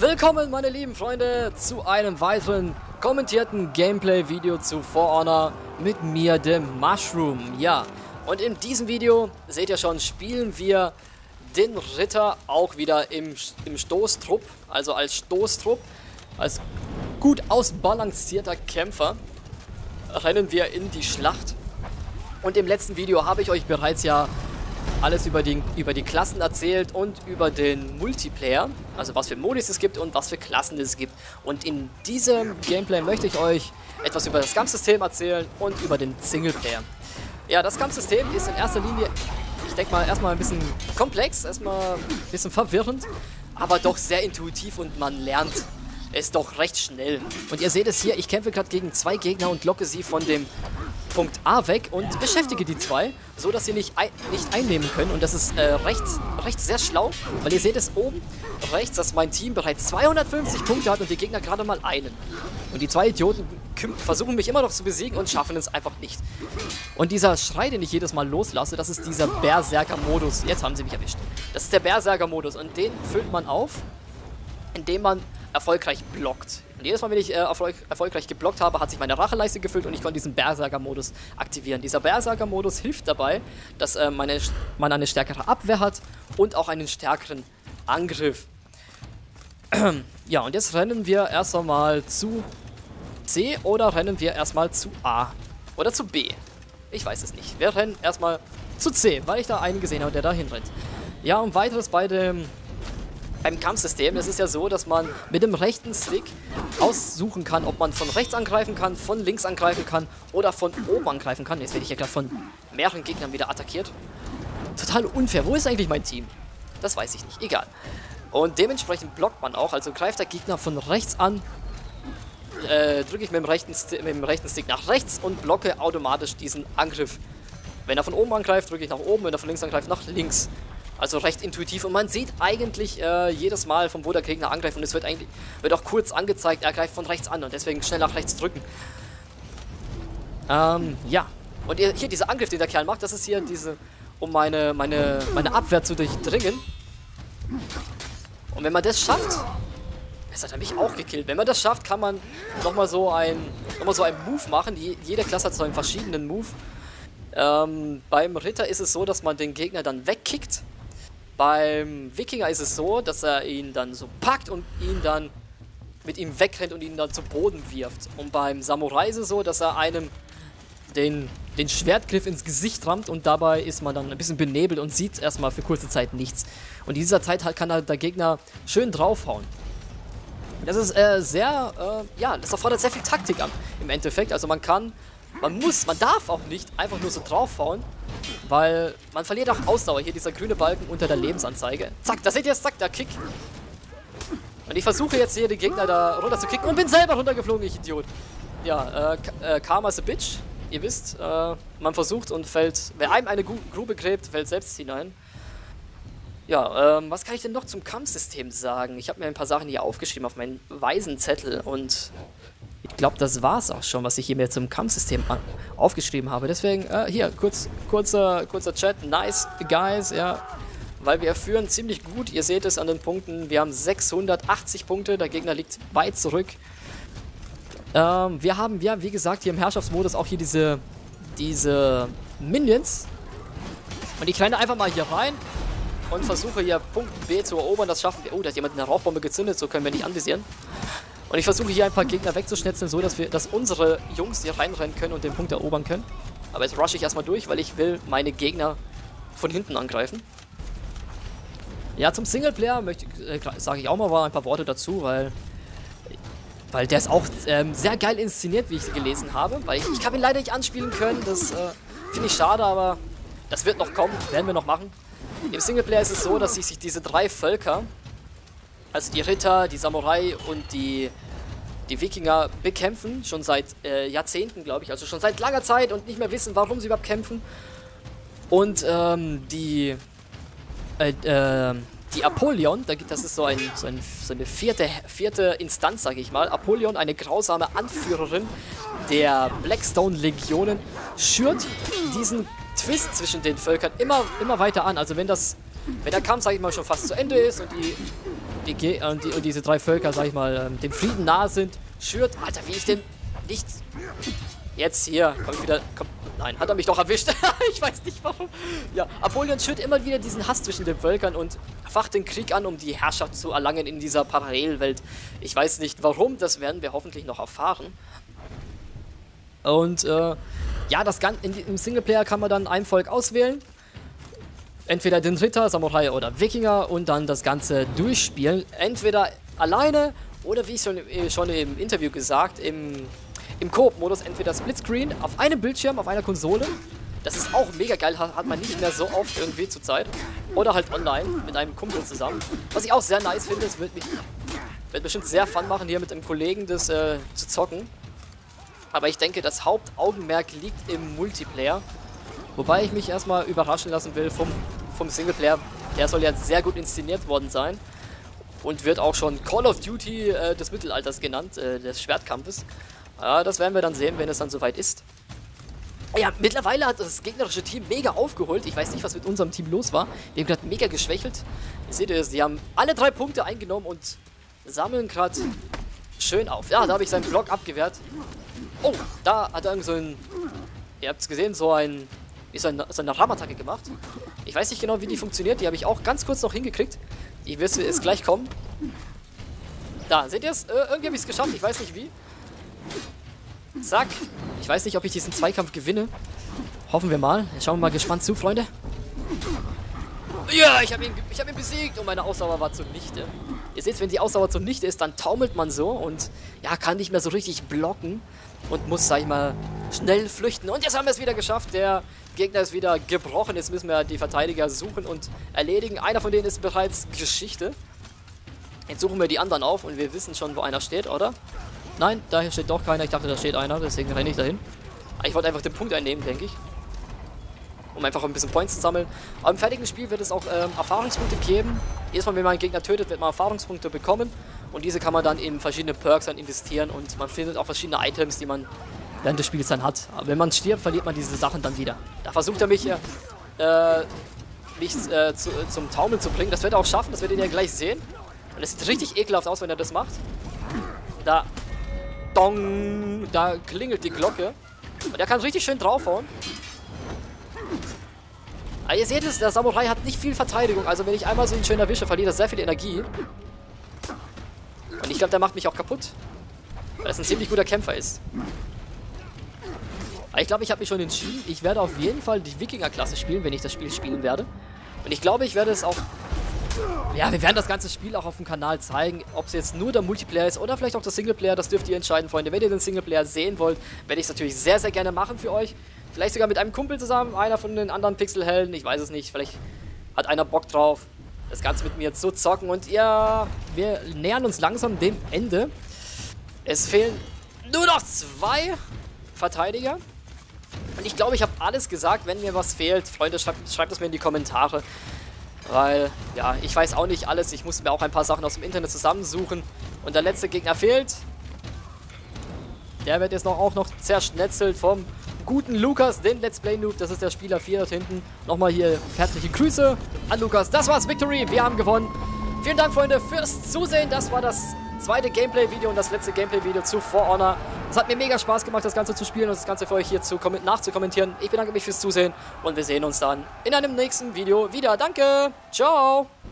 Willkommen, meine lieben Freunde, zu einem weiteren kommentierten Gameplay-Video zu For Honor mit mir, dem Mushroom. Ja, und in diesem Video, seht ihr schon, spielen wir den Ritter auch wieder im Stoßtrupp, also als Stoßtrupp, als gut ausbalancierter Kämpfer rennen wir in die Schlacht. Und im letzten Video habe ich euch bereits ja alles über die Klassen erzählt und über den Multiplayer, also was für Modis es gibt und was für Klassen es gibt. Und in diesem Gameplay möchte ich euch etwas über das Kampfsystem erzählen und über den Singleplayer. Ja, das Kampfsystem ist in erster Linie, ich denke mal, erstmal ein bisschen komplex, erstmal ein bisschen verwirrend, aber doch sehr intuitiv und man lernt es doch recht schnell. Und ihr seht es hier, ich kämpfe gerade gegen zwei Gegner und locke sie von dem Punkt A weg und beschäftige die zwei, so dass sie nicht einnehmen können. Und das ist rechts sehr schlau, weil ihr seht es oben rechts, dass mein Team bereits 250 Punkte hat und die Gegner gerade mal einen. Und die zwei Idioten versuchen mich immer noch zu besiegen und schaffen es einfach nicht. Und dieser Schrei, den ich jedes Mal loslasse, das ist dieser Berserker-Modus. Jetzt haben sie mich erwischt. Das ist der Berserker-Modus und den füllt man auf, indem man erfolgreich blockt. Und jedes Mal, wenn ich erfolgreich geblockt habe, hat sich meine Racheleiste gefüllt und ich konnte diesen Berserker-Modus aktivieren. Dieser Berserker-Modus hilft dabei, dass man eine stärkere Abwehr hat und auch einen stärkeren Angriff. Ja, und jetzt rennen wir erst einmal zu C oder rennen wir erstmal zu A oder zu B. Ich weiß es nicht. Wir rennen erstmal zu C, weil ich da einen gesehen habe, der da hinrennt. Ja, und weiteres beim Kampfsystem, es ist ja so, dass man mit dem rechten Stick aussuchen kann, ob man von rechts angreifen kann, von links angreifen kann oder von oben angreifen kann. Jetzt werde ich ja gerade von mehreren Gegnern wieder attackiert. Total unfair. Wo ist eigentlich mein Team? Das weiß ich nicht. Egal. Und dementsprechend blockt man auch. Also greift der Gegner von rechts an, drücke ich mit dem rechten Stick nach rechts und blocke automatisch diesen Angriff. Wenn er von oben angreift, drücke ich nach oben. Wenn er von links angreift, nach links. Also recht intuitiv und man sieht eigentlich jedes Mal, von wo der Gegner angreift und es wird auch kurz angezeigt, er greift von rechts an und deswegen schnell nach rechts drücken. Ja. Und hier dieser Angriff, den der Kerl macht, das ist hier um meine Abwehr zu durchdringen. Und wenn man das schafft, jetzt hat er mich auch gekillt. Wenn man das schafft, kann man nochmal so einen Move machen. Jede Klasse hat so einen verschiedenen Move. Beim Ritter ist es so, dass man den Gegner dann wegkickt. Beim Wikinger ist es so, dass er ihn dann so packt und ihn dann mit ihm wegrennt und ihn dann zu Boden wirft. Und beim Samurai ist es so, dass er einem den Schwertgriff ins Gesicht rammt und dabei ist man dann ein bisschen benebelt und sieht erstmal für kurze Zeit nichts. Und in dieser Zeit kann halt der Gegner schön draufhauen. Das ist ja, das erfordert sehr viel Taktik im Endeffekt. Also man darf auch nicht einfach nur so draufhauen, weil man verliert auch Ausdauer. Hier dieser grüne Balken unter der Lebensanzeige. Zack, da seht ihr, zack, der Kick. Und ich versuche jetzt hier den Gegner da runter zu kicken und bin selber runtergeflogen, ich Idiot. Ja, Karma is a bitch. Ihr wisst, man versucht und fällt, wer einem eine Grube gräbt, fällt selbst hinein. Ja, was kann ich denn noch zum Kampfsystem sagen? Ich habe mir ein paar Sachen hier aufgeschrieben auf meinen weißen Zettel und ich glaube, das war's auch schon, was ich hier mir zum Kampfsystem aufgeschrieben habe. Deswegen, hier, kurzer Chat. Nice, guys, ja. Weil wir führen ziemlich gut. Ihr seht es an den Punkten. Wir haben 680 Punkte. Der Gegner liegt weit zurück. Wir haben, ja, wie gesagt, hier im Herrschaftsmodus auch hier diese Minions. Und ich renne einfach mal hier rein und versuche hier Punkt B zu erobern. Das schaffen wir. Oh, da hat jemand eine Rauchbombe gezündet. So können wir nicht anvisieren. Und ich versuche hier ein paar Gegner wegzuschnetzeln, so dass unsere Jungs hier reinrennen können und den Punkt erobern können. Aber jetzt rushe ich erstmal durch, weil ich will meine Gegner von hinten angreifen. Ja, zum Singleplayer sage ich auch mal ein paar Worte dazu, weil der ist auch sehr geil inszeniert, wie ich gelesen habe. Weil ich habe ihn leider nicht anspielen können, das finde ich schade, aber das wird noch kommen, werden wir noch machen. Im Singleplayer ist es so, dass sich diese drei Völker, also die Ritter, die Samurai und die Wikinger bekämpfen, schon seit Jahrzehnten, glaube ich, also schon seit langer Zeit und nicht mehr wissen, warum sie überhaupt kämpfen. Und die Apollyon, das ist so eine vierte Instanz, sage ich mal. Apollyon, eine grausame Anführerin der Blackstone-Legionen, schürt diesen Twist zwischen den Völkern immer weiter an. Also wenn der Kampf, sage ich mal, schon fast zu Ende ist und und diese drei Völker, sag ich mal, dem Frieden nahe sind, schürt. Alter, wie ich denn nicht... Jetzt hier, komm ich wieder... Komm, nein, hat er mich doch erwischt. Ich weiß nicht warum. Ja, Apollyon schürt immer wieder diesen Hass zwischen den Völkern und facht den Krieg an, um die Herrschaft zu erlangen in dieser Parallelwelt. Ich weiß nicht warum, das werden wir hoffentlich noch erfahren. Und, ja, das Ganze im Singleplayer kann man dann ein Volk auswählen. Entweder den Ritter, Samurai oder Wikinger und dann das Ganze durchspielen. Entweder alleine oder wie ich schon im Interview gesagt, im Koop-Modus entweder Splitscreen auf einem Bildschirm, auf einer Konsole. Das ist auch mega geil, hat man nicht mehr so oft irgendwie zur Zeit. Oder halt online mit einem Kumpel zusammen. Was ich auch sehr nice finde, es wird bestimmt sehr Fun machen, hier mit einem Kollegen das zu zocken. Aber ich denke, das Hauptaugenmerk liegt im Multiplayer. Wobei ich mich erstmal überraschen lassen will vom Singleplayer. Der soll ja sehr gut inszeniert worden sein. Und wird auch schon Call of Duty des Mittelalters genannt, des Schwertkampfes. Ja, das werden wir dann sehen, wenn es dann soweit ist. Ja, mittlerweile hat das gegnerische Team mega aufgeholt. Ich weiß nicht, was mit unserem Team los war. Wir haben gerade mega geschwächelt. Ihr seht es, die haben alle 3 Punkte eingenommen und sammeln gerade schön auf. Ja, da habe ich seinen Block abgewehrt. Oh, da hat er irgend so ein... Ihr habt es gesehen, so eine Ramattacke gemacht. Ich weiß nicht genau, wie die funktioniert. Die habe ich auch ganz kurz noch hingekriegt. Ich wirst es gleich kommen. Da, seht ihr es? Irgendwie habe ich es geschafft. Ich weiß nicht wie. Zack. Ich weiß nicht, ob ich diesen Zweikampf gewinne. Hoffen wir mal. Jetzt schauen wir mal gespannt zu, Freunde. Ja, ich hab ihn besiegt und meine Ausdauer war zunichte. Ihr seht, wenn die Ausdauer zunichte ist, dann taumelt man so und ja, kann nicht mehr so richtig blocken und muss, sag ich mal, schnell flüchten. Und jetzt haben wir es wieder geschafft. Der Gegner ist wieder gebrochen. Jetzt müssen wir die Verteidiger suchen und erledigen. Einer von denen ist bereits Geschichte. Jetzt suchen wir die anderen auf und wir wissen schon, wo einer steht, oder? Nein, da steht doch keiner. Ich dachte, da steht einer, deswegen renne ich dahin. Aber ich wollte einfach den Punkt einnehmen, denke ich. Um einfach ein bisschen Points zu sammeln. Aber im fertigen Spiel wird es auch Erfahrungspunkte geben. Jedes Mal, wenn man einen Gegner tötet, wird man Erfahrungspunkte bekommen. Und diese kann man dann in verschiedene Perks dann investieren. Und man findet auch verschiedene Items, die man während des Spiels dann hat. Aber wenn man stirbt, verliert man diese Sachen dann wieder. Da versucht er mich zum Taumeln zu bringen. Das wird er auch schaffen, das werdet ihr ja gleich sehen. Und es sieht richtig ekelhaft aus, wenn er das macht. Da... Dong! Da klingelt die Glocke. Und er kann richtig schön draufhauen. Aber ihr seht es, der Samurai hat nicht viel Verteidigung. Also wenn ich einmal so ihn schön erwische, verliert er sehr viel Energie. Und ich glaube, der macht mich auch kaputt. Weil er ein ziemlich guter Kämpfer ist. Aber ich glaube, ich habe mich schon entschieden. Ich werde auf jeden Fall die Wikinger-Klasse spielen, wenn ich das Spiel spielen werde. Und ich glaube, ich werde es auch... Ja, wir werden das ganze Spiel auch auf dem Kanal zeigen, ob es jetzt nur der Multiplayer ist oder vielleicht auch der Singleplayer, das dürft ihr entscheiden, Freunde. Wenn ihr den Singleplayer sehen wollt, werde ich es natürlich sehr, sehr gerne machen für euch. Vielleicht sogar mit einem Kumpel zusammen, einer von den anderen Pixelhelden, ich weiß es nicht, vielleicht hat einer Bock drauf, das Ganze mit mir zu zocken. Und ja, wir nähern uns langsam dem Ende. Es fehlen nur noch 2 Verteidiger. Und ich glaube, ich habe alles gesagt. Wenn mir was fehlt, Freunde, schreibt es mir in die Kommentare. Weil, ja, ich weiß auch nicht alles. Ich muss mir auch ein paar Sachen aus dem Internet zusammensuchen. Und der letzte Gegner fehlt. Der wird jetzt auch noch zerschnetzelt vom guten Lukas, den Let's Play Noob. Das ist der Spieler 4 dort hinten. Nochmal hier herzliche Grüße an Lukas. Das war's, Victory. Wir haben gewonnen. Vielen Dank, Freunde, fürs Zusehen. Das war das zweite Gameplay-Video und das letzte Gameplay-Video zu For Honor. Es hat mir mega Spaß gemacht, das Ganze zu spielen und das Ganze für euch hier nachzukommentieren. Ich bedanke mich fürs Zusehen und wir sehen uns dann in einem nächsten Video wieder. Danke, ciao!